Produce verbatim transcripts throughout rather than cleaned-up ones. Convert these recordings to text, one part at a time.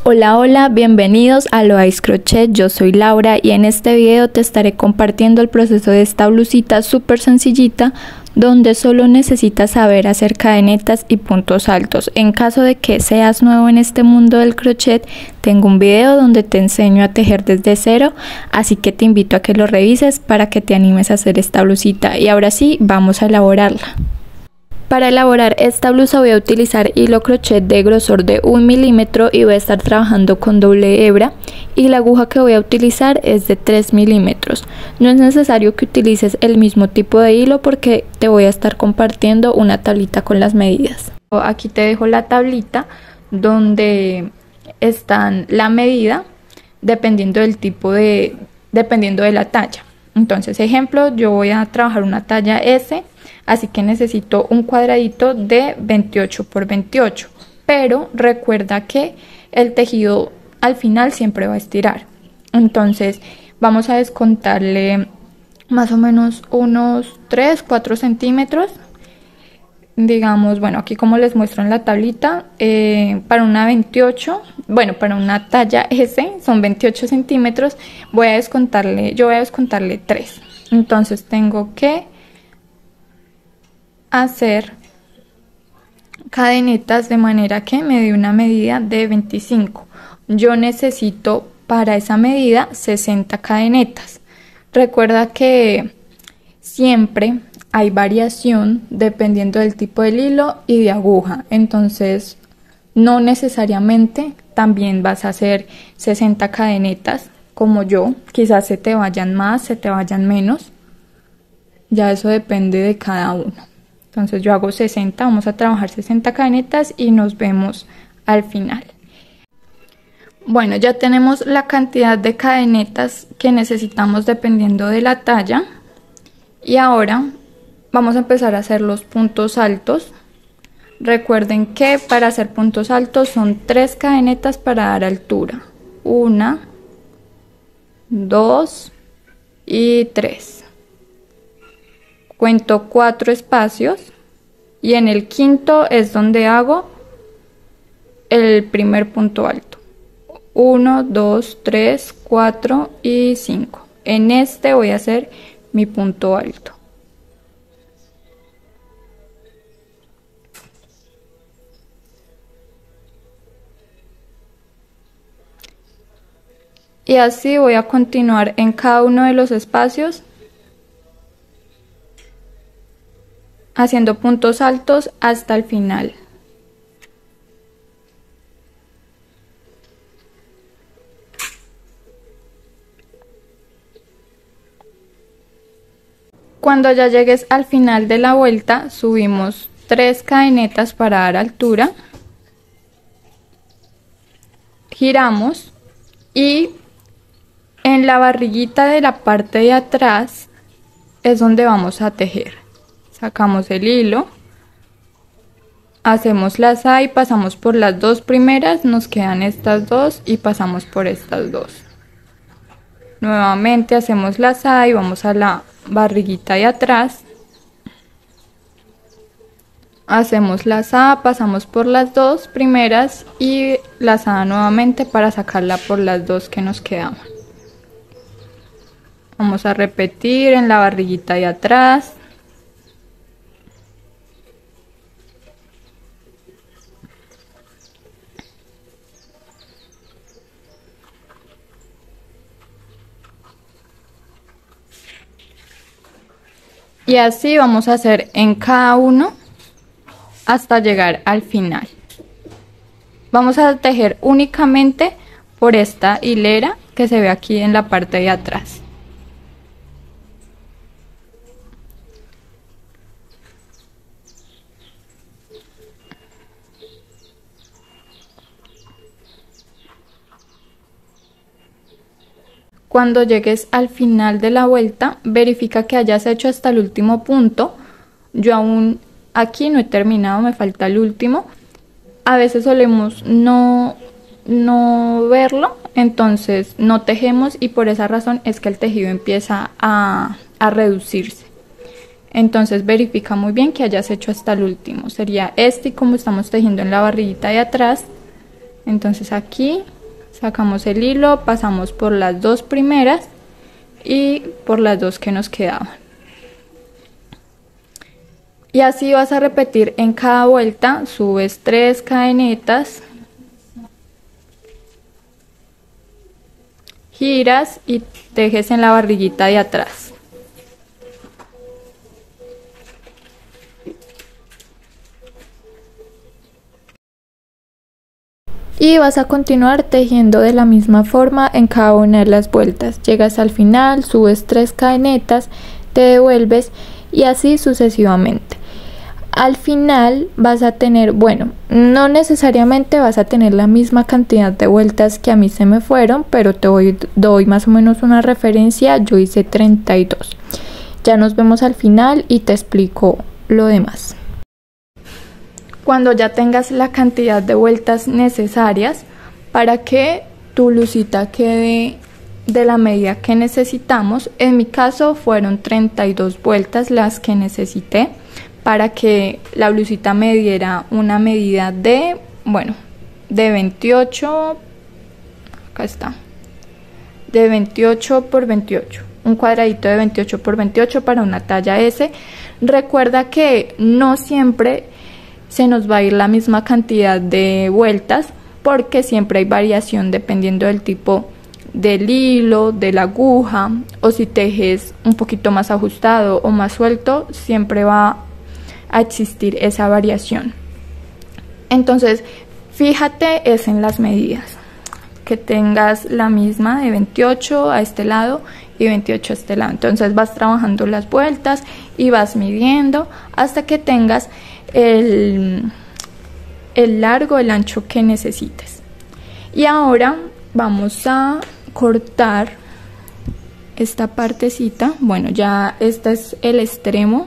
Hola, hola, bienvenidos a Loais Crochet, yo soy Laura y en este video te estaré compartiendo el proceso de esta blusita súper sencillita donde solo necesitas saber hacer cadenetas y puntos altos. En caso de que seas nuevo en este mundo del crochet, tengo un video donde te enseño a tejer desde cero, así que te invito a que lo revises para que te animes a hacer esta blusita. Y ahora sí, vamos a elaborarla. Para elaborar esta blusa voy a utilizar hilo crochet de grosor de un milímetro y voy a estar trabajando con doble hebra, y la aguja que voy a utilizar es de tres milímetros. No es necesario que utilices el mismo tipo de hilo porque te voy a estar compartiendo una tablita con las medidas. Aquí te dejo la tablita donde están la medida dependiendo del tipo de, dependiendo de la talla. Entonces, ejemplo, yo voy a trabajar una talla S, así que necesito un cuadradito de veintiocho por veintiocho, pero recuerda que el tejido al final siempre va a estirar. Entonces vamos a descontarle más o menos unos tres cuatro centímetros, digamos. Bueno, aquí como les muestro en la tablita, eh, para una veintiocho, bueno, para una talla S son veintiocho centímetros, voy a descontarle, yo voy a descontarle tres. Entonces tengo que hacer cadenetas de manera que me dé una medida de veinticinco. Yo necesito para esa medida sesenta cadenetas. Recuerda que siempre hay variación dependiendo del tipo del hilo y de aguja, entonces no necesariamente también vas a hacer sesenta cadenetas como yo. Quizás se te vayan más, se te vayan menos, ya eso depende de cada uno. Entonces yo hago sesenta, vamos a trabajar sesenta cadenetas y nos vemos al final. Bueno, ya tenemos la cantidad de cadenetas que necesitamos dependiendo de la talla. Y ahora vamos a empezar a hacer los puntos altos. Recuerden que para hacer puntos altos son tres cadenetas para dar altura. Una, dos y tres. Cuento cuatro espacios y en el quinto es donde hago el primer punto alto. uno, dos, tres, cuatro y cinco. En este voy a hacer mi punto alto. Y así voy a continuar en cada uno de los espacios, haciendo puntos altos hasta el final. Cuando ya llegues al final de la vuelta, subimos tres cadenetas para dar altura, giramos y en la barriguita de la parte de atrás es donde vamos a tejer. Sacamos el hilo, hacemos lazada y pasamos por las dos primeras, nos quedan estas dos y pasamos por estas dos. Nuevamente hacemos lazada y vamos a la barriguita de atrás, hacemos lazada, pasamos por las dos primeras y lazada nuevamente para sacarla por las dos que nos quedaban. Vamos a repetir en la barriguita de atrás. Y así vamos a hacer en cada uno hasta llegar al final. Vamos a tejer únicamente por esta hilera que se ve aquí en la parte de atrás. Cuando llegues al final de la vuelta, verifica que hayas hecho hasta el último punto. Yo aún aquí no he terminado, me falta el último. A veces solemos no, no verlo, entonces no tejemos y por esa razón es que el tejido empieza a, a reducirse. Entonces verifica muy bien que hayas hecho hasta el último. Sería este, y como estamos tejiendo en la barriguita de atrás, Entonces aquí sacamos el hilo, pasamos por las dos primeras y por las dos que nos quedaban. Y así vas a repetir en cada vuelta. Subes tres cadenetas, giras y tejes en la barriguita de atrás. Y vas a continuar tejiendo de la misma forma en cada una de las vueltas. Llegas al final, subes tres cadenetas, te devuelves y así sucesivamente. Al final vas a tener, bueno, no necesariamente vas a tener la misma cantidad de vueltas que a mí se me fueron, pero te doy, doy más o menos una referencia. Yo hice treinta y dos. Ya nos vemos al final y te explico lo demás. Cuando ya tengas la cantidad de vueltas necesarias para que tu blusita quede de la medida que necesitamos, en mi caso fueron treinta y dos vueltas las que necesité para que la blusita me diera una medida de, bueno, de veintiocho, acá está, de veintiocho por veintiocho, un cuadradito de veintiocho por veintiocho para una talla ese. Recuerda que no siempre se nos va a ir la misma cantidad de vueltas porque siempre hay variación dependiendo del tipo del hilo, de la aguja, o si tejes un poquito más ajustado o más suelto, siempre va a existir esa variación. Entonces fíjate es en las medidas, que tengas la misma de veintiocho a este lado y veintiocho a este lado. Entonces vas trabajando las vueltas y vas midiendo hasta que tengas el, el largo, el ancho que necesites. Y ahora vamos a cortar esta partecita. Bueno, ya este es el extremo.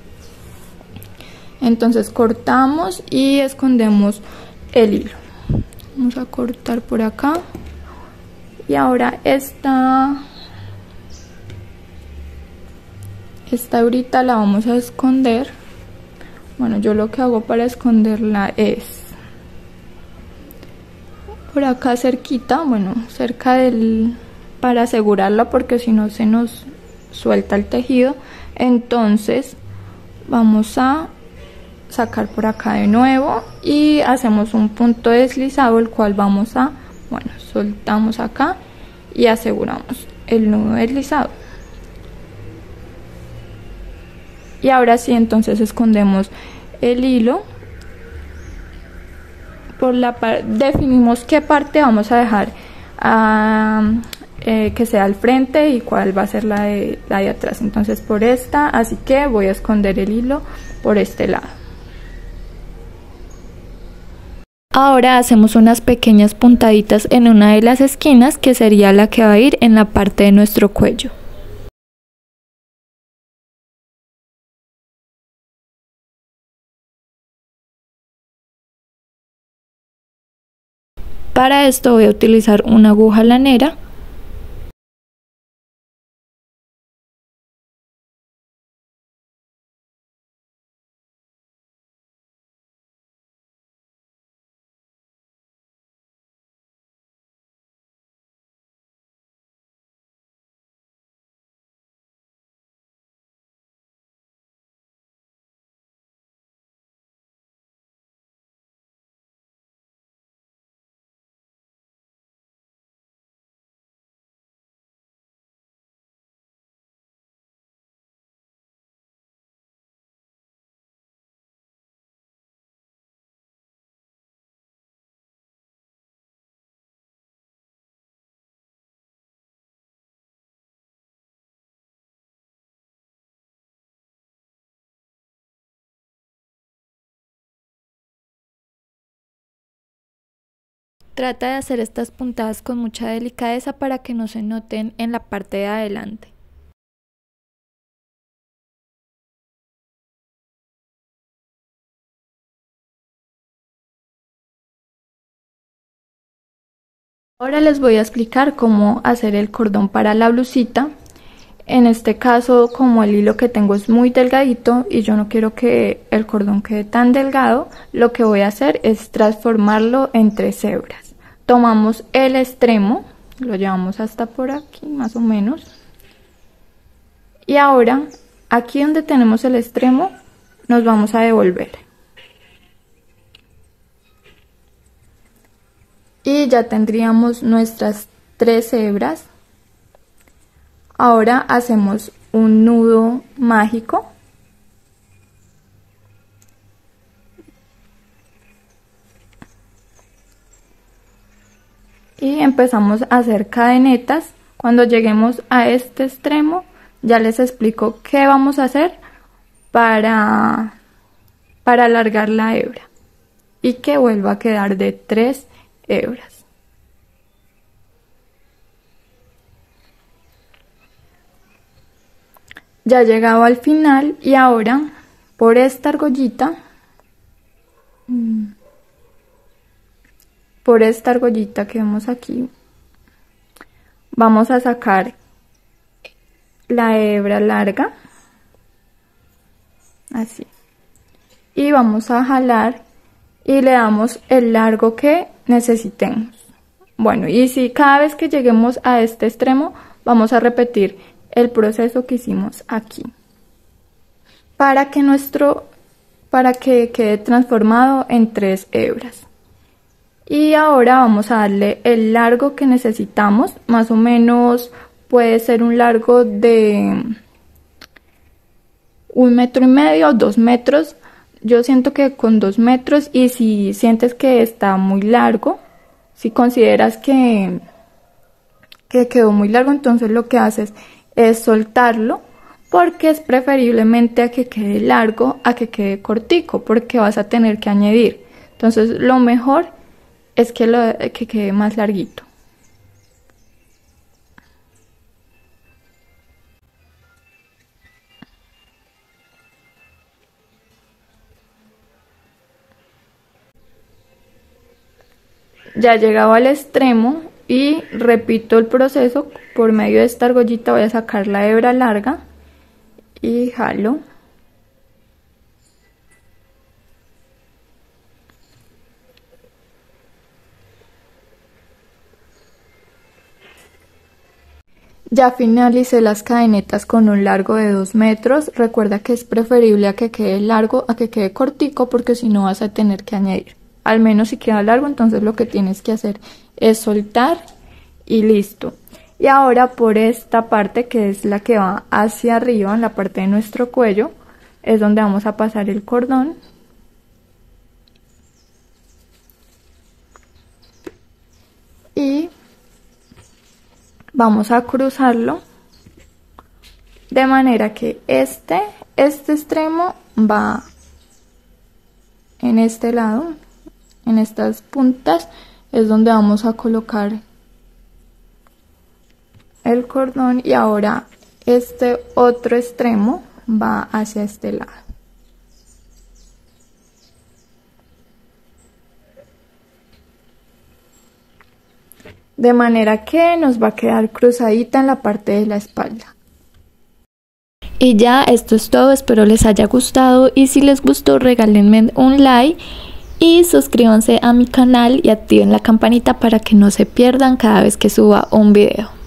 Entonces cortamos y escondemos el hilo. Vamos a cortar por acá. Y ahora esta esta ahorita la vamos a esconder. Bueno, yo lo que hago para esconderla es por acá cerquita, bueno, cerca del, para asegurarla, porque si no se nos suelta el tejido. Entonces vamos a sacar por acá de nuevo y hacemos un punto deslizado, el cual vamos a, bueno, soltamos acá y aseguramos el nudo deslizado. Y ahora sí, entonces escondemos el hilo. Por la par definimos qué parte vamos a dejar uh, eh, que sea al frente y cuál va a ser la de, la de atrás. Entonces por esta, así que voy a esconder el hilo por este lado. Ahora hacemos unas pequeñas puntaditas en una de las esquinas, que sería la que va a ir en la parte de nuestro cuello. Para esto voy a utilizar una aguja lanera. Trata de hacer estas puntadas con mucha delicadeza para que no se noten en la parte de adelante. Ahora les voy a explicar cómo hacer el cordón para la blusita. En este caso, como el hilo que tengo es muy delgadito y yo no quiero que el cordón quede tan delgado, lo que voy a hacer es transformarlo en tres hebras. Tomamos el extremo, lo llevamos hasta por aquí más o menos. Y ahora, aquí donde tenemos el extremo, nos vamos a devolver. Y ya tendríamos nuestras tres hebras. Ahora hacemos un nudo mágico. Y empezamos a hacer cadenetas. Cuando lleguemos a este extremo, ya les explico qué vamos a hacer para, para alargar la hebra. Y que vuelva a quedar de tres hebras. Ya he llegado al final y ahora por esta argollita, por esta argollita que vemos aquí, vamos a sacar la hebra larga, así, y vamos a jalar y le damos el largo que necesitemos. Bueno, y si cada vez que lleguemos a este extremo vamos a repetir el proceso que hicimos aquí para que nuestro para que quede transformado en tres hebras. Y ahora vamos a darle el largo que necesitamos, más o menos puede ser un largo de un metro y medio, dos metros. Yo siento que con dos metros, y si sientes que está muy largo, si consideras que, que quedó muy largo, entonces lo que haces es soltarlo, porque es preferiblemente a que quede largo a que quede cortico, porque vas a tener que añadir. Entonces lo mejor es que, lo, que quede más larguito. Ya he llegado al extremo y repito el proceso. Por medio de esta argollita voy a sacar la hebra larga y jalo. Ya finalicé las cadenetas con un largo de dos metros. Recuerda que es preferible a que quede largo a que quede cortico, porque si no vas a tener que añadir. Al menos si queda largo, entonces lo que tienes que hacer es soltar y listo. Y ahora por esta parte, que es la que va hacia arriba, en la parte de nuestro cuello, es donde vamos a pasar el cordón. Y vamos a cruzarlo de manera que este, este extremo va en este lado. En estas puntas es donde vamos a colocar el cordón, y ahora este otro extremo va hacia este lado. De manera que nos va a quedar cruzadita en la parte de la espalda. Y ya, esto es todo, espero les haya gustado, y si les gustó regálenme un like y suscríbanse a mi canal y activen la campanita para que no se pierdan cada vez que suba un video.